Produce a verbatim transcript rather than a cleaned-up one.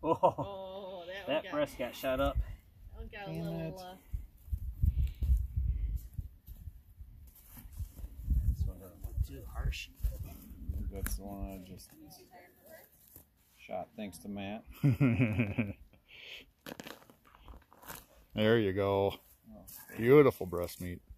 Oh, Oh, that, that got, breast got shot up. that one got a Damn little. it. Uh, This one doesn't look too harsh. That's the one I just shot thanks to Matt. There you go. Beautiful breast meat.